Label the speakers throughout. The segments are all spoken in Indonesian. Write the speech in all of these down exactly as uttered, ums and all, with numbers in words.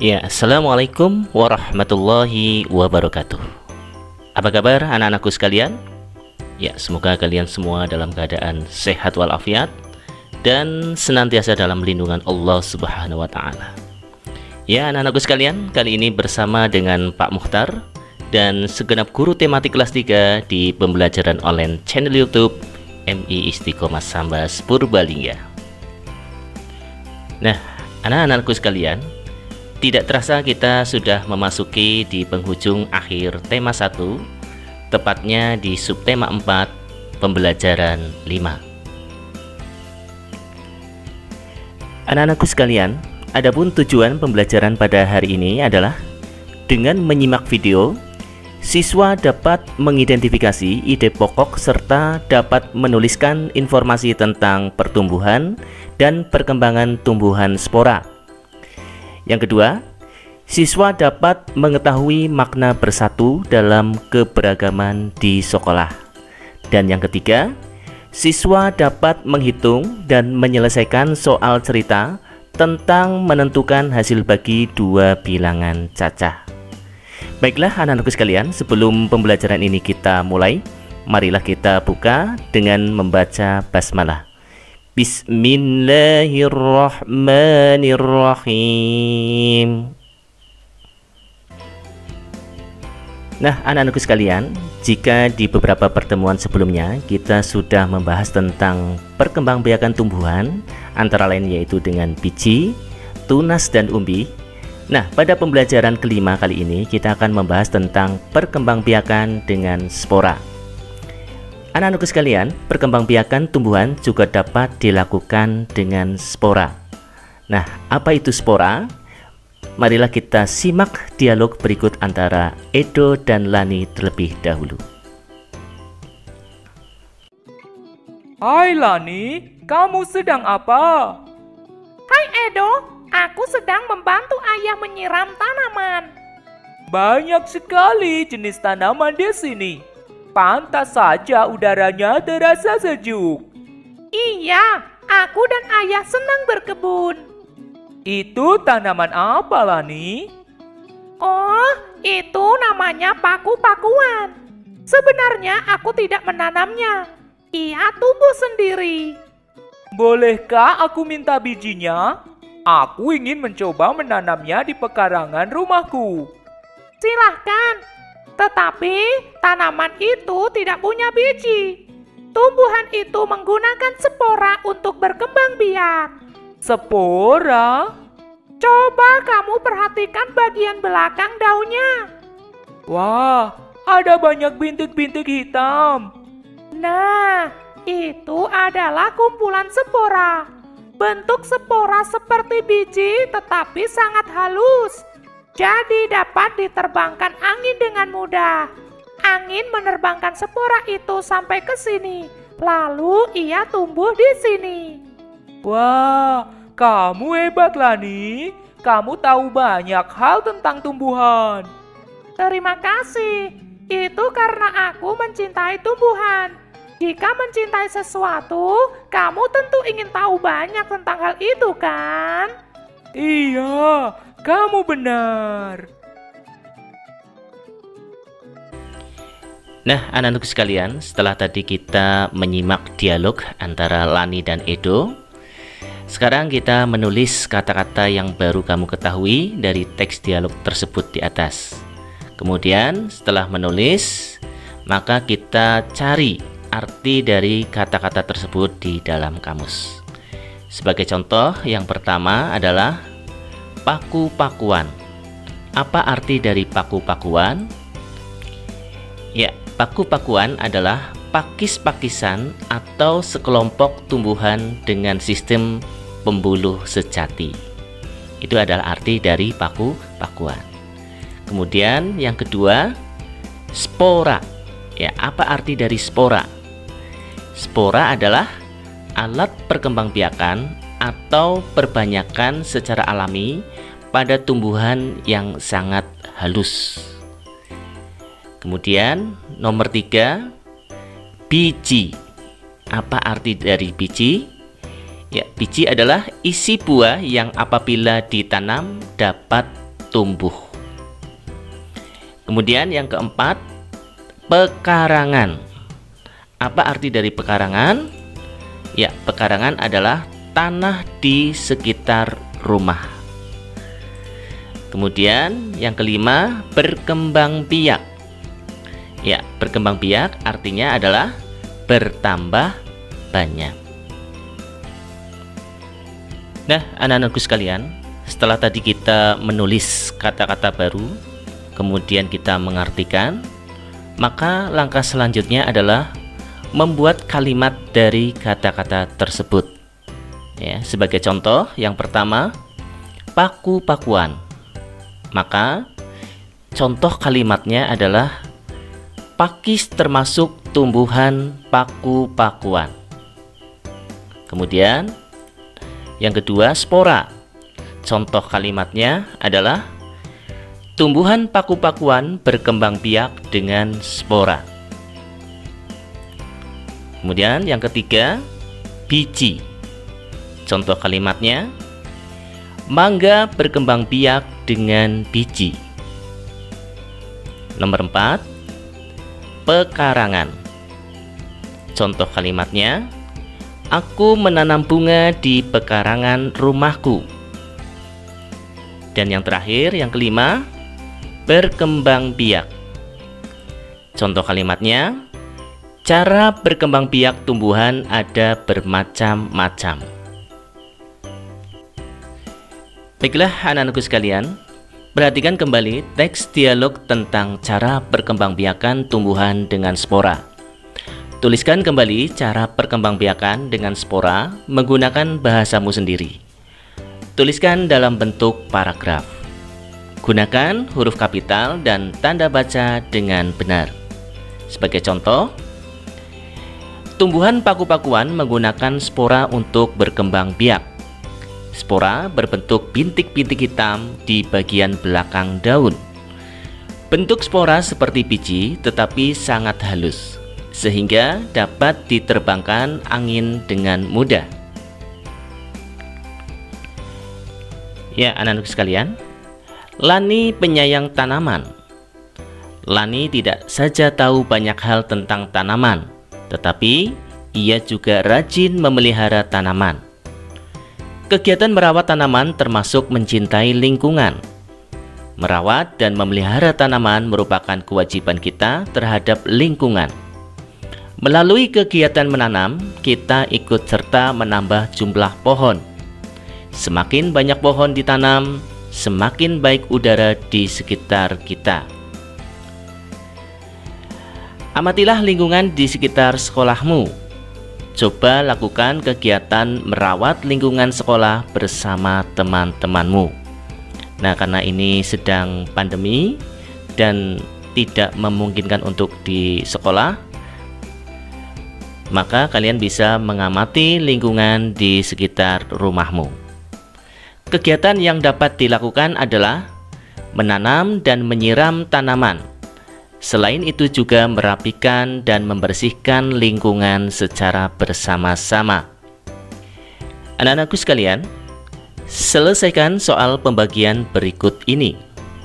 Speaker 1: Ya, Assalamualaikum warahmatullahi wabarakatuh. Apa kabar anak-anakku sekalian? Ya, semoga kalian semua dalam keadaan sehat walafiat dan senantiasa dalam lindungan Allah Subhanahu wa Ta'ala. Ya, anak-anakku sekalian, kali ini bersama dengan Pak Mukhtar dan segenap guru tematik kelas tiga di pembelajaran online channel YouTube M I Istiqomah Sambas Purbalingga. Nah, anak-anakku sekalian, tidak terasa kita sudah memasuki di penghujung akhir tema satu, tepatnya di subtema empat, pembelajaran lima. Anak-anakku sekalian, adapun tujuan pembelajaran pada hari ini adalah dengan menyimak video, siswa dapat mengidentifikasi ide pokok serta dapat menuliskan informasi tentang pertumbuhan dan perkembangan tumbuhan spora. Yang kedua, siswa dapat mengetahui makna bersatu dalam keberagaman di sekolah. Dan yang ketiga, siswa dapat menghitung dan menyelesaikan soal cerita tentang menentukan hasil bagi dua bilangan cacah. Baiklah anak-anakku sekalian, sebelum pembelajaran ini kita mulai, marilah kita buka dengan membaca basmalah. Bismillahirrahmanirrahim. Nah, anak-anakku sekalian, jika di beberapa pertemuan sebelumnya kita sudah membahas tentang perkembangbiakan tumbuhan, antara lain yaitu dengan biji, tunas, dan umbi. Nah, pada pembelajaran kelima kali ini kita akan membahas tentang perkembangbiakan dengan spora. Anak-anakku sekalian, perkembangbiakan tumbuhan juga dapat dilakukan dengan spora. Nah, apa itu spora? Marilah kita simak dialog berikut antara Edo dan Lani terlebih dahulu.
Speaker 2: Hai Lani, kamu sedang apa?
Speaker 3: Hai Edo, aku sedang membantu ayah menyiram tanaman.
Speaker 2: Banyak sekali jenis tanaman di sini. Pantas saja udaranya terasa sejuk.
Speaker 3: Iya, aku dan ayah senang berkebun.
Speaker 2: Itu tanaman apa, Lani?
Speaker 3: Oh, itu namanya paku-pakuan. Sebenarnya aku tidak menanamnya. Ia tumbuh sendiri.
Speaker 2: Bolehkah aku minta bijinya? Aku ingin mencoba menanamnya di pekarangan rumahku.
Speaker 3: Silahkan. Tetapi tanaman itu tidak punya biji. Tumbuhan itu menggunakan spora untuk berkembang biak.
Speaker 2: Spora?
Speaker 3: Coba kamu perhatikan bagian belakang daunnya.
Speaker 2: Wah, ada banyak bintik-bintik hitam.
Speaker 3: Nah, itu adalah kumpulan spora. Bentuk spora seperti biji tetapi sangat halus. Jadi dapat diterbangkan angin dengan mudah. Angin menerbangkan spora itu sampai ke sini. Lalu ia tumbuh di sini.
Speaker 2: Wah, kamu hebat Lani. Kamu tahu banyak hal tentang tumbuhan.
Speaker 3: Terima kasih. Itu karena aku mencintai tumbuhan. Jika mencintai sesuatu, kamu tentu ingin tahu banyak tentang hal itu, kan?
Speaker 2: Iya, kamu benar.
Speaker 1: Nah, anak-anakku sekalian, setelah tadi kita menyimak dialog antara Lani dan Edo, sekarang kita menulis kata-kata yang baru kamu ketahui dari teks dialog tersebut di atas. Kemudian setelah menulis, maka kita cari arti dari kata-kata tersebut di dalam kamus. Sebagai contoh, yang pertama adalah paku-pakuan. Apa arti dari paku-pakuan? Ya, paku-pakuan adalah pakis-pakisan atau sekelompok tumbuhan dengan sistem pembuluh sejati. Itu adalah arti dari paku-pakuan. Kemudian yang kedua, spora. Ya, apa arti dari spora? Spora adalah alat perkembangbiakan atau perbanyakan secara alami pada tumbuhan yang sangat halus. Kemudian nomor tiga, biji. Apa arti dari biji? Ya, biji adalah isi buah yang apabila ditanam dapat tumbuh. Kemudian yang keempat, pekarangan. Apa arti dari pekarangan? Ya, pekarangan adalah tanah di sekitar rumah. Kemudian yang kelima, berkembang biak. Ya, berkembang biak artinya adalah bertambah banyak. Nah, anak-anakku sekalian, setelah tadi kita menulis kata-kata baru, kemudian kita mengartikan, maka langkah selanjutnya adalah membuat kalimat dari kata-kata tersebut. Ya, sebagai contoh, yang pertama, paku-pakuan. Maka contoh kalimatnya adalah pakis termasuk tumbuhan paku-pakuan. Kemudian yang kedua, spora. Contoh kalimatnya adalah tumbuhan paku-pakuan berkembang biak dengan spora. Kemudian yang ketiga, biji. Contoh kalimatnya, mangga berkembang biak dengan biji. Nomor empat, pekarangan. Contoh kalimatnya, aku menanam bunga di pekarangan rumahku. Dan yang terakhir, yang kelima, berkembang biak. Contoh kalimatnya, cara berkembang biak tumbuhan ada bermacam-macam. Baiklah anak-anakku sekalian, perhatikan kembali teks dialog tentang cara perkembangbiakan tumbuhan dengan spora. Tuliskan kembali cara perkembangbiakan dengan spora menggunakan bahasamu sendiri. Tuliskan dalam bentuk paragraf. Gunakan huruf kapital dan tanda baca dengan benar. Sebagai contoh, tumbuhan paku-pakuan menggunakan spora untuk berkembang biak. Spora berbentuk bintik-bintik hitam di bagian belakang daun. Bentuk spora seperti biji tetapi sangat halus, sehingga dapat diterbangkan angin dengan mudah. Ya, anak-anak sekalian, Lani penyayang tanaman. Lani tidak saja tahu banyak hal tentang tanaman, tetapi ia juga rajin memelihara tanaman. Kegiatan merawat tanaman termasuk mencintai lingkungan. Merawat dan memelihara tanaman merupakan kewajiban kita terhadap lingkungan. Melalui kegiatan menanam, kita ikut serta menambah jumlah pohon. Semakin banyak pohon ditanam, semakin baik udara di sekitar kita. Amatilah lingkungan di sekitar sekolahmu. Coba lakukan kegiatan merawat lingkungan sekolah bersama teman-temanmu. Nah, karena ini sedang pandemi dan tidak memungkinkan untuk di sekolah, maka kalian bisa mengamati lingkungan di sekitar rumahmu. Kegiatan yang dapat dilakukan adalah menanam dan menyiram tanaman. Selain itu juga merapikan dan membersihkan lingkungan secara bersama-sama. Anak-anakku sekalian, selesaikan soal pembagian berikut ini.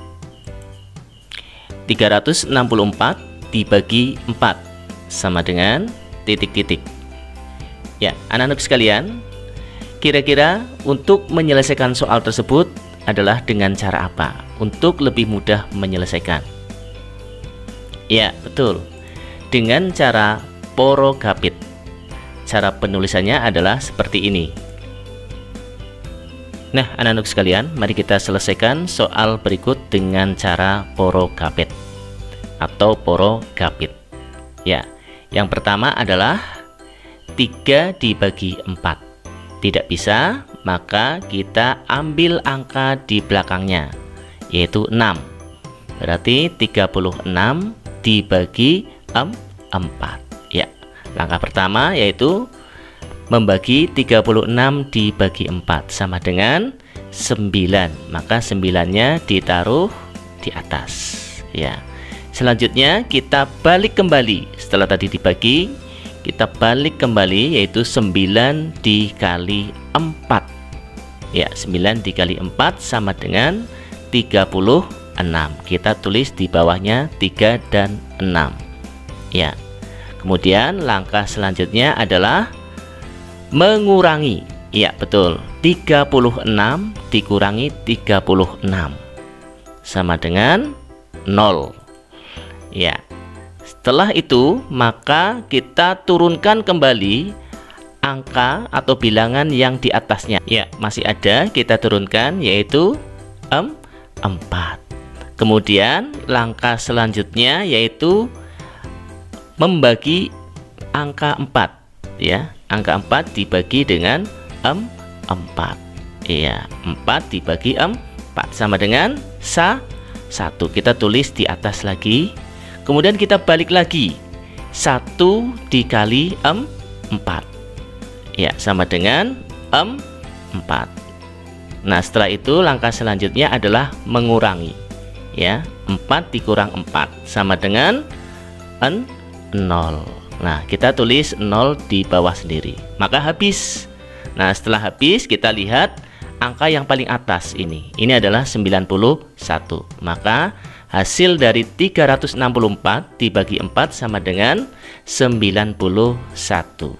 Speaker 1: tiga ratus enam puluh empat dibagi empat sama dengan titik-titik. Ya, anak-anak sekalian, kira-kira untuk menyelesaikan soal tersebut adalah dengan cara apa? Untuk lebih mudah menyelesaikan. Ya, betul. Dengan cara porogapit. Cara penulisannya adalah seperti ini. Nah, anak-anak sekalian, mari kita selesaikan soal berikut dengan cara porogapit atau porogapit. Ya, yang pertama adalah tiga dibagi empat. Tidak bisa, maka kita ambil angka di belakangnya, yaitu enam. Berarti tiga puluh enam dibagi empat. Ya, langkah pertama yaitu membagi tiga puluh enam dibagi empat sama dengan sembilan. Maka sembilannya ditaruh di atas. Ya. Selanjutnya kita balik kembali. Setelah tadi dibagi, kita balik kembali yaitu sembilan dikali empat. Ya, sembilan dikali empat sama dengan tiga puluh enam. Kita tulis di bawahnya tiga dan enam. Ya. Kemudian langkah selanjutnya adalah mengurangi. Ya, betul. tiga puluh enam dikurangi tiga puluh enam sama dengan nol. Ya. Setelah itu, maka kita turunkan kembali angka atau bilangan yang di atasnya. Ya, masih ada, kita turunkan, yaitu empat. Kemudian langkah selanjutnya yaitu membagi angka empat. Ya, angka empat dibagi dengan empat. Iya, empat dibagi empat sama dengan satu. Kita tulis di atas lagi. Kemudian kita balik lagi, satu dikali empat, ya, sama dengan empat. Nah, setelah itu langkah selanjutnya adalah mengurangi. Ya, empat dikurang empat sama dengan nol. Nah, kita tulis nol di bawah sendiri, maka habis. Nah, setelah habis kita lihat angka yang paling atas ini. Ini adalah sembilan puluh satu. Maka hasil dari tiga ratus enam puluh empat dibagi empat sama dengan sembilan puluh satu.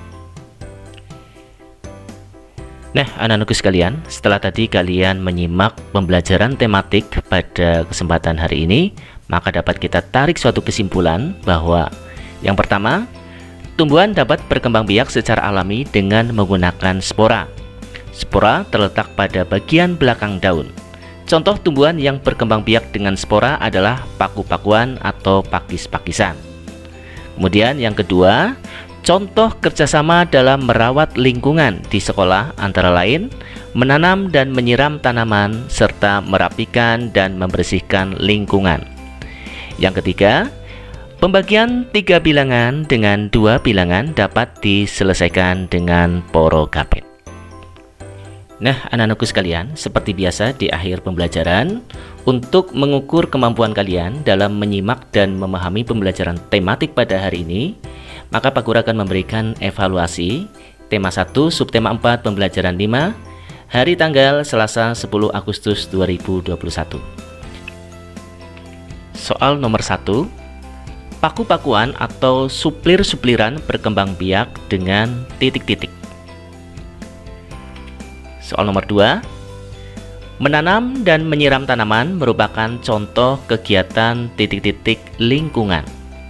Speaker 1: Nah, anak-anakku sekalian, setelah tadi kalian menyimak pembelajaran tematik pada kesempatan hari ini, maka dapat kita tarik suatu kesimpulan bahwa yang pertama, tumbuhan dapat berkembang biak secara alami dengan menggunakan spora. Spora terletak pada bagian belakang daun. Contoh tumbuhan yang berkembang biak dengan spora adalah paku-pakuan atau pakis-pakisan. Kemudian yang kedua, contoh kerjasama dalam merawat lingkungan di sekolah antara lain menanam dan menyiram tanaman serta merapikan dan membersihkan lingkungan. Yang ketiga, pembagian tiga bilangan dengan dua bilangan dapat diselesaikan dengan porogapit. Nah, anak-anakku sekalian, seperti biasa di akhir pembelajaran, untuk mengukur kemampuan kalian dalam menyimak dan memahami pembelajaran tematik pada hari ini, maka Pak Guru akan memberikan evaluasi tema satu, subtema empat, pembelajaran lima, hari tanggal Selasa sepuluh Agustus dua ribu dua puluh satu. Soal nomor satu, paku-pakuan atau suplir-supliran berkembang biak dengan titik-titik. Soal nomor dua, menanam dan menyiram tanaman merupakan contoh kegiatan titik-titik lingkungan.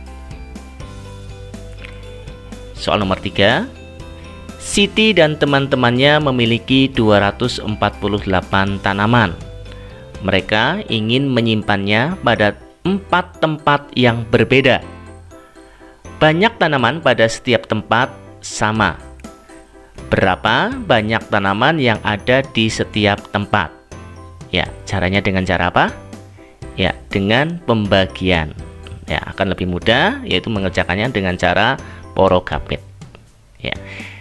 Speaker 1: Soal nomor tiga, Siti dan teman-temannya memiliki dua ratus empat puluh delapan tanaman. Mereka ingin menyimpannya pada empat tempat yang berbeda. Banyak tanaman pada setiap tempat sama. Berapa banyak tanaman yang ada di setiap tempat? Ya, caranya dengan cara apa? Ya, dengan pembagian. Ya, akan lebih mudah, yaitu mengerjakannya dengan cara porogapit. Ya.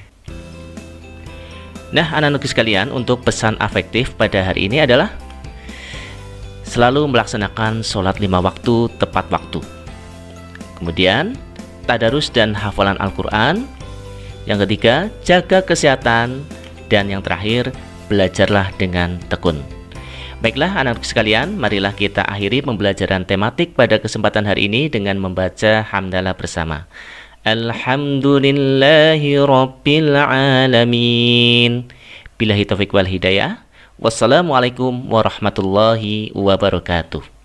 Speaker 1: Nah, anak-anak sekalian, untuk pesan afektif pada hari ini adalah selalu melaksanakan sholat lima waktu tepat waktu. Kemudian, tadarus dan hafalan Al-Quran. Yang ketiga, jaga kesehatan. Dan yang terakhir, belajarlah dengan tekun. Baiklah anak-anak sekalian, marilah kita akhiri pembelajaran tematik pada kesempatan hari ini dengan membaca hamdalah bersama. Alhamdulillahi Rabbil Alamin. Billahi taufiq wal hidayah. Wassalamualaikum warahmatullahi wabarakatuh.